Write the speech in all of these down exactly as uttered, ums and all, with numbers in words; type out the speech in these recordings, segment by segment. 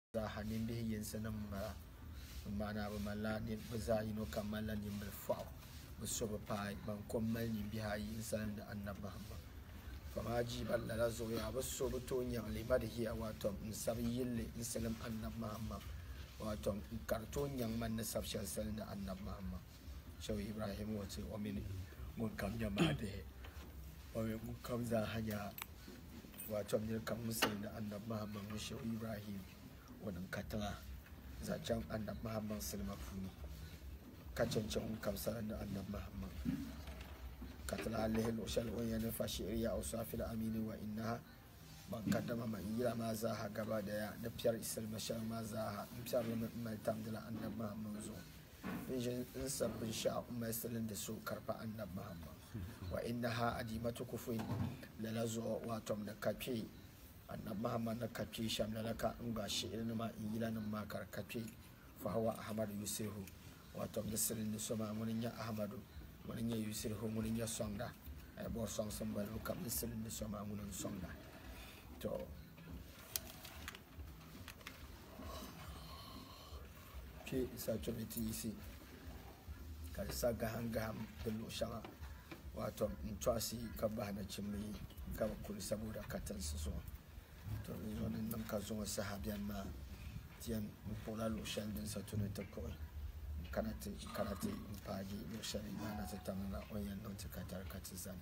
za hanin bihi yin sanan mara mana ba mala ni baza yino kamala ni mil fa so ba pai ban kommal ni biha yin sanan da annabi Muhammad fama ji balla la zo ya ba so to nyan le madhi wato in sabiyin le in salam annabi Muhammad wato karto nyan man na sabshan sanan da annabi Muhammad shaw Ibrahim wace wa min mun kam jama'a da wa mun kam za hanya wato ne kan musulmi da annabi Muhammad shaw Ibrahim wannan katara zancen annabi Muhammad sallallahu alaihi kacancin kamsar da annabi Muhammad katara alaihi wasallam yana fashi riya usafil amini wa innaha man kaddama man yira ma za ha gaba da ya da fiyar isal mashar ma za ha fiyar mai tamdila annabi Muhammad zo in sabbin sha umma sallan da su karfa annabi Muhammad wa innaha adimatu kufin lalazo wato da kafe annabi Muhammad na kafe sham na laka in ga shi irin ma in yi lanin ma karkafe fa hawa ahmad yusihu wato nasirin da soma munin ya ahmadu munin ya yusihu munin ya sonda ai bor song sun balu kam nasirin da soma munin sonda to ke sa to mitisi ka sa ga hanga bulu shama wato in twasi ka ba na cimmi ka kuri saboda katan su so to wannan nan ka zo sahabiyan ma tiyan pola lo shandin sa tunu ta ko karate karate in faji lo shari na ta tamana oyan nan ta katar katizan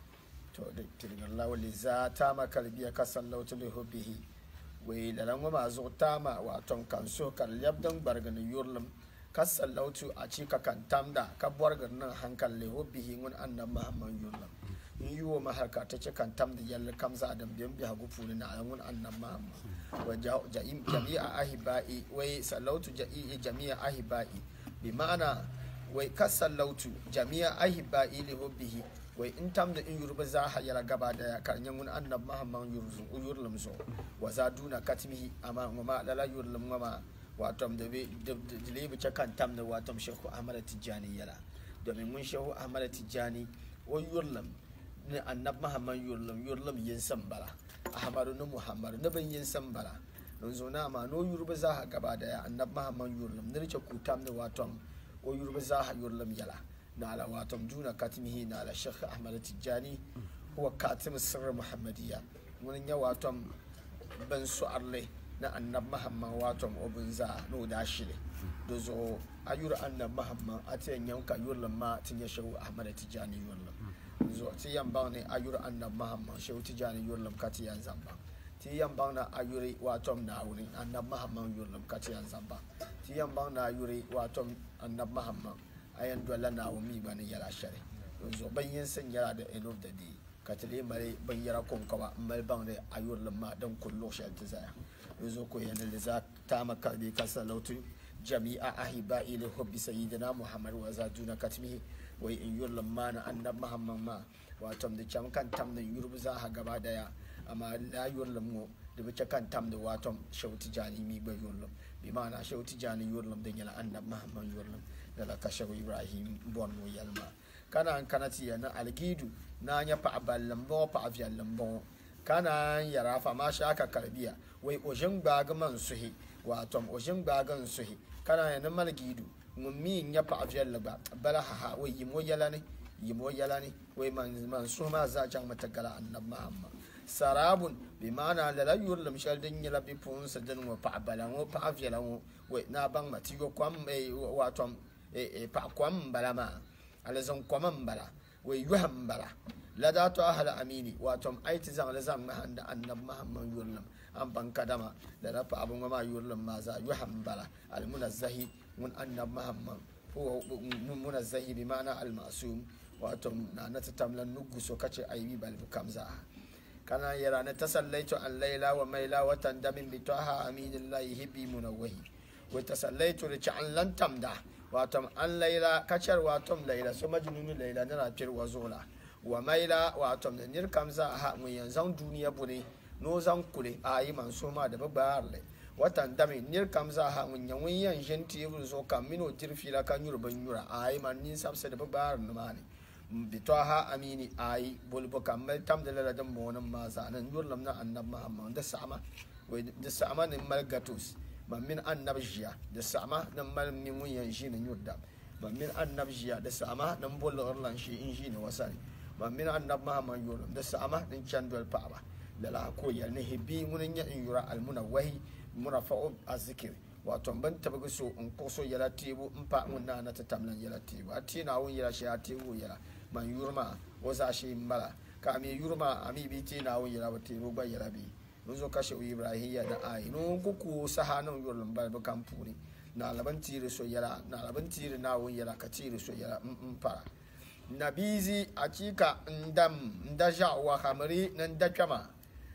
to da tirgan lawali za ta ma kalbiya ka sallautu li hubbihi wai da ran ma zo ta ma wato kan so kar yabdan bargan yurlum ka sallautu a cika kan tamda ka borgan nan hankal li hubbihi mun annabi Muhammad yurlum yiwo maharka ta ce kan tam da yalla kamza adam biyan biya gufuri na alamun annan Muhammad wa ja'im jami'a ahibai wai sallautu ja'i jami'a ahibai bi ma'ana wai kasallautu jami'a ahibai li hubbihi wai in tam da in yurba za ha yara gaba da ya karnyan mun annabi Muhammad yurzu yurlum so wa zaduna katmihi amma ma lala yurlum ma wato da be dilibi ce kan tam da wato Sheikh Ahmad Tijani yala domin mun Sheikh Ahmad Tijani wa yurlum ni annab Muhammad yurlum yurlum yin sambara ahmadu ni Muhammad ni ban yin sambara don zo na ma no yurba za ha gaba da ya annab Muhammad yurlum ni ce ku tam ni watom o yurba za ha yurlum yala na ala watom duna katimihi na ala Sheikh Ahmad Tijani huwa katim sirr Muhammadiyya mun ya watom ban su arle na annab Muhammad watom obun za no da shile do zo ayur annab Muhammad atiyan yanka yurlum ma tin ya Sheikh Ahmad Tijani yurlum zo ti yamba ne ayur annab Muhammad Sheikh Tijani yurlum kati yan zamba ti yamba na ayuri watom na wuri annab Muhammad yurlum kati yan zamba ti yamba na ayuri watom annab Muhammad ayan dola na wumi bani yara shari zo banyin san yara da end of the day katile mare ban yara kon kawa mal ban ne ayurlum ma dan kullu shal tizaya zo ko yana da za ta maka bi kasalautu jami'a ahibai li hubbi sayyidina Muhammad wa zaduna katmihi wai in yurlum ma na annab Muhammad ma wato da can kan tam da yurbu za ha gaba daya amma la yurlum mo da bace kan tam da wato Sheikh Tijani mi ba yurlum bi ma'ana Sheikh Tijani yurlum da yana annab Muhammad yurlum da la kashe Ibrahim bon mo yalma kana an kanati yana algidu na nya pa ballan bo pa aviallan bo kana yara fa ma shaka karbiya wai ojin gagaman suhi wato ojin gagan suhi kana yana malgidu mummi nya pa avial ba bala ha wai yimo yalani yimo yalani wai man man suma za jan matagala annab Muhammad sarabun bi mana la la yurlum shaldin yala bi pun sadan wa pa balan wa pa avial wai na bang matigo kwam e wato e pa kwam balama alazan kwam bala wai yuham bala la da to ahla amini wato aiti zan la zan mahanda annab Muhammad yurlum an ban kadama da rafa abun ma yurlum ma za yuham bala al munazzahi mun annab Muhammad huwa munazzahi bi ma'ana al ma'sum wato na na tamlan nugu so kace aibi bal kamza kana yara na tasallaitu an laila wa maila wa tandamin bi taha aminillahi hibbi munawwahi wa tasallaitu li an lan tamda wato an laila kacar wato laila so majnunu laila na rafir wa zola wa maila wato nir kamza ha mun yanzan duniya bune no zan kule ayi man so ma da babarle watan dami nir kamza ha mun yan yan jenti yuru so kam mino tirfila kan yuru ban yura ayi man nin sabse da babar no mani bitaha amini ayi bolbo kamal tam da la dan monan ma zanan yurlam na annab Muhammad da sama wai da sama ne malgatus man min annabjiya da sama nan mal min mun yan shi ne yudda man min annabjiya da sama nan bollo lan shi in shi ne wasani man min annab mahamman yoro da sama din candol paba da la ko yal ne hibi mun ya in yura al munawwahi murafa'u azzikri wato ban tabaga so in ko so yala tebu in fa mun na na ta tamlan yala tebu ati na won yala shi tebu yala man yurma wasa shi mala ka mi yurma ami bi ti na won yala ba tebu ba yala bi mun zo kashe ibrahim ya da ai no kuku sahanan yurlum ba kan puri na laban tiri so yala na laban tiri na won yala ka tiri so yala in fara nabizi akika ndam ndaja wa khamri nan da kama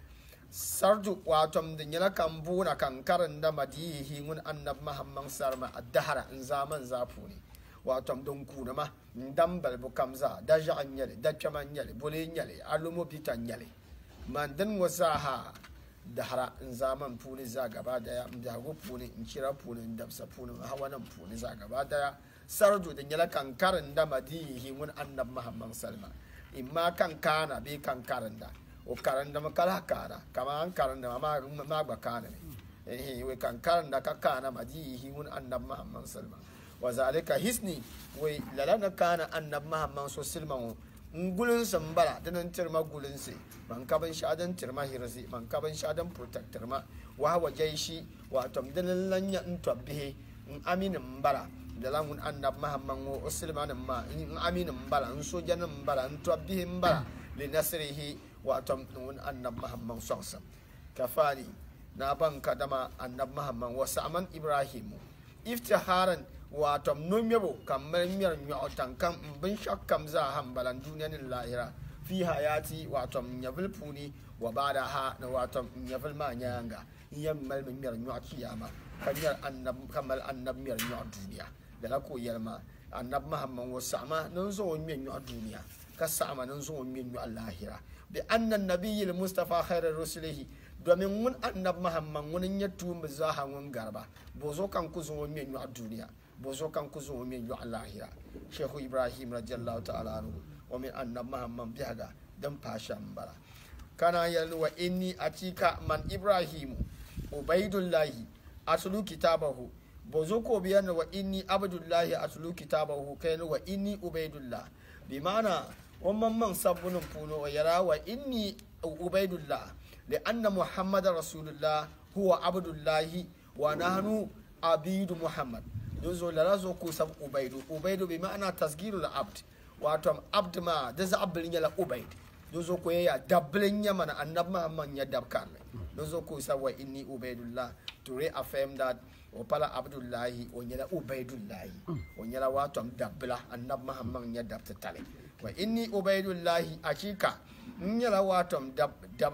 sarju watom da nyala kambu na kankaran da madihi mun annab mahamman sarma addahara in zaman zafu ne watom don kuna ma ndam balbu kamza da ja'an nyale da kama nyale bole nyale alumo bitan nyale man dan wasaha dahara in zaman funi za gaba daya da go funi in kira funi in dabsa funi hawanan funi za gaba daya sarju da nyala kankaran da madihi mun annab mahamman salma imma kankana be kankaran da o karanda makala kara kama an karanda ma ma ba kana eh we kan karanda ka kana madihi mun annab muhammad salman wa zalika hisni we lalana kana annab muhammad salman ngulun sambara danan tirma gulun se man kaban shadan tirma hirasi man kaban shadan protector ma wa wa jaishi wa tamdalan lanya intobbe in aminin bara dalan annab muhammad wa salman ma in aminin bara in sojanin bara in tobbe bara linasrihi wato nun annab muhammad sallallahu kafani na ban kadama annab muhammad wa sa'man ibrahim iftiharan wato nun yabo kamar miyar nyotan kan bin shakkam za hambalan duniyanin lahira fi hayati wato yabil puni wa bada ha na wato yabil ma nyanga yammal miyar nyot kiyama kamar annab kamal annab miyar nyot duniya da la ko yalma annab muhammad wa sa'ma nun zo miyar nyot duniya ka sa'ma nun zo miyar nyot lahira bi annan nabiyil mustafa khairar rusulihi domin mun annab muhammad mun ya tumba zaha mun garba bozo kan ku zo min yu a duniya bozo kan ku zo min yu a lahira sheikh ibrahim radiyallahu ta'ala anhu wa min annab muhammad bihaga dan fashan bara kana yalwa wa inni atika man ibrahim ubaidullahi aslu kitabahu bozo ko biyan wa inni abdullahi aslu kitabahu kaina wa inni ubaidullah bi ma'ana ومن من صبنا فونو ويرى وإني عبيد الله لأن محمد رسول الله هو عبد الله ونحن عبيد محمد نزول لازو كوسب عبيد عبيد بمعنى تصغير العبد واتم عبد ما دز عبد يلا عبيد نزول كويا دبلين يمن أنب محمد يدب كان نزول كوسب وإني عبيد الله to reaffirm that opala abdullahi onyela ubaidullahi onyela watom dabla annab muhammad yadab tale wa inni ubaidullahi akika nyala watom dab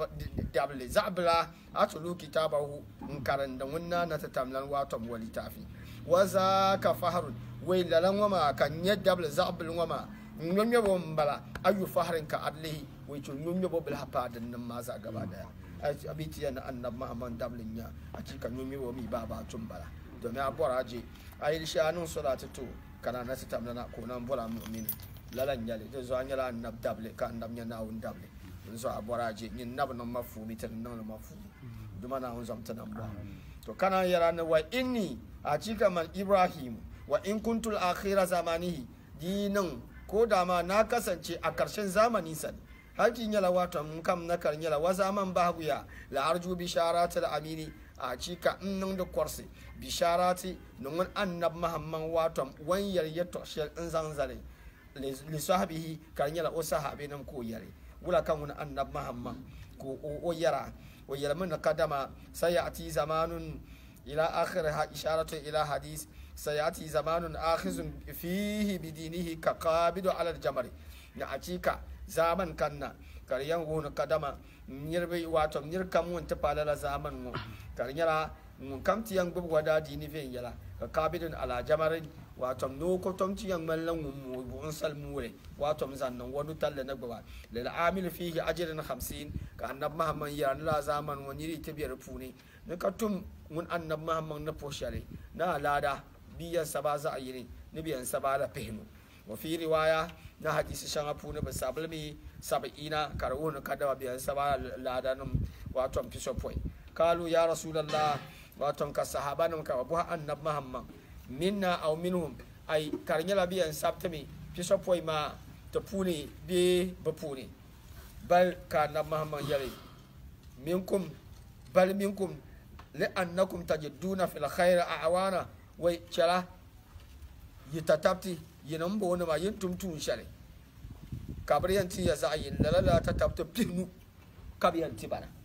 dable zabla atulu kitabahu nkaranda wonna na tatamlan watom walitafi waza ka fahrun way lalan wama kan yadable zabl wama nyomye bombala ayu fahrin ka adlihi way chul nyomye bo bil hapadan nan maza gaba daya abiti yana annab muhammad dablin ya akika nyomye bo mi baba tumbala domin abora je ayil shanun salatu to kana na tatamlan ko nan bola mu'min lalan yale to zo anyala annab dable ka annab nya nawun dable so abora je nyin nab no mafumi tan no mafumi duma na hun zamta nan ba to kana yara na wa inni akika man ibrahim wa in kuntul akhira zamanihi dinan ko da ma na kasance a karshen zamani san hakin yala wato mun kam na kan yala wa zaman bahuya la arju bisharatul amini a cika nan da kwarsi bisharati nun annab muhammad wato wan yar yato shel in zanzare li sahabihi kan yala o sahabi nan ko yare wala kan mun annab muhammad ko o yara o yara mun kadama sayati zamanun ila akhirha isharatu ila hadith sayati zamanun akhizun fihi bidinihi ka qabidu ala al-jamri na acika zaman kanna karyan wona kadama nyirbe wato nyirkam won ta falala zaman mo karyara mun kamti yang gubu wada dini fe yala ka qabidun ala jamri wato no ko tomti yang mallan mu bu salmure wato zannan wadu talle na gaba lil amil fihi ajrun khamsin ka annab muhammad ya la zaman woni ri tabiyar fune ne katum mun annab muhammad na poshare na lada biyan sabaza ayini ne biyan sabala fehnu wa fi riwaya na hadisi shangapu ne basablmi sab'ina karun kadawa biyan sabala ladanum wato piso point kalu ya rasulullah wato ka sahaba nam ka bu annab Muhammad minna aw minhum ay karnyala biyan sabtami piso poy ma to puni bi ba puni bal ka annab Muhammad yali minkum bal minkum li annakum tajiduna fil khair a'wana way chala yitatabti yinam bo ma yintum tun shari kabriyan ti ya zayin la la tatabta pihnu kabiyan ti bana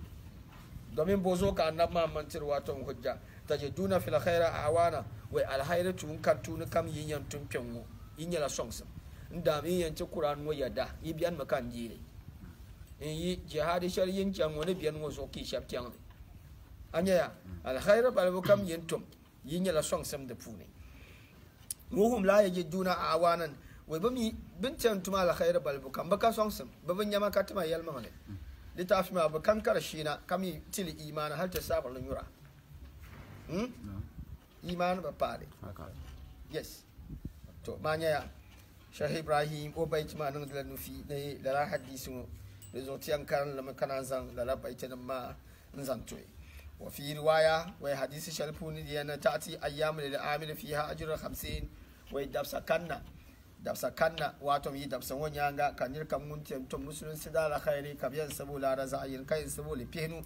domin bozo ka annab Muhammad tir wato hujja tajiduna fil khair a'wana way al khairu tun kan tun kam yin yan tun penwo yin la songs nda mi yan ci qur'an wo yada ibiyan makan jire in yi jihadi shari'in can wani biyan wo so ki shap can anya al khairu bal kam yin tum yin la songs sam da pune ruhum la yajiduna a'wanan way bami bintan tuma al khairu bal kam baka songs babin yama katma yalma ne litafi ma bakan karashina kami til imana har ta sabar yura hmm iman ba pare yes to manya ya Sheikh Ibrahim o bai tuma nan da nufi ne da hadisin da zo tiyan kan lam kana zan da labai ta ma zan to wa fi riwaya wa hadisi shalfuni da yana ta'ti ayyam lil amil fiha ajru khamsin wa dabsa kanna dabsa kanna wato yi dabsa wanya ga kanir kan mun tiyan to musulun sidala khairi kabiyan sabula raza'in kai sabula fihnu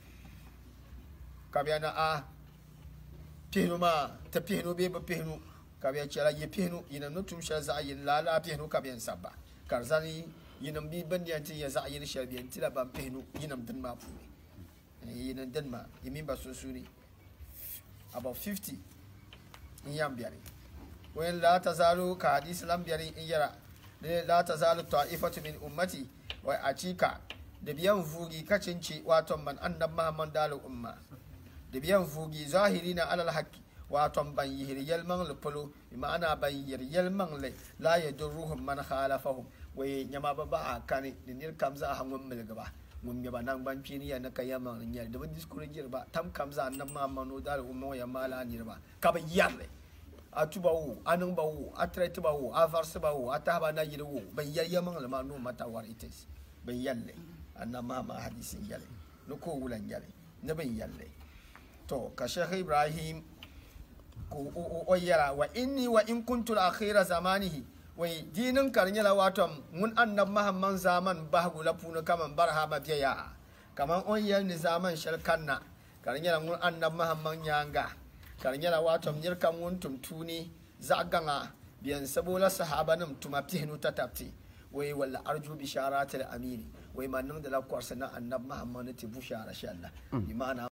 kabiyana a pihnu ma ta pihnu be ba pihnu kabiyan chala ye pihnu ina nutum shal za'in la la pihnu kabiyan sabba karzani yinam bi bandiyan ti ya za'in shal biyan tila ban pihnu yinam din ma fu yinam din ma yimin ba susuni about fifty in yam biyari wen la tazalu ka hadis lam biyari in yara la tazalu ta'ifatu min ummati wa atika da biyan fugi kacinci wato man annab Muhammad dalu umma da biyan fugi zahirina alal haqqi wato ban yiryal man lupulu ma'ana ban yiryal man le la yadurruhum man khalafahum way nyama ba ba kani dinil kamza hangun milgaba mun yaba nan ban finiya na kayama nyal da ban diskure girba tam kamza annab Muhammad no dalu umma ya mala ni ba ka ba yalle atuba wu anun ba wu atrete ba wu avarse ba wu ataba na yiru wu ban yiryal man ma no mata war ites ban yalle annab Muhammad hadisin yalle no ko wulan yalle na ban yalle to ka Sheikh Ibrahim ko o yara wa inni wa in kuntu al-akhira zamanihi wai dinin karnyala wato mun annab Muhammad zaman bahgu lapuna kaman barhama biya kaman on yel ni zaman shalkanna karnyala mun annab Muhammad nyanga karnyala wato nyirkan mun tumtuni zaganga biyan sabola sahabanum tumaptihnu tatapti wai walla arju bisharatil amini wai manan da la kwarsana annab Muhammad ti bushara sha Allah bi ma'ana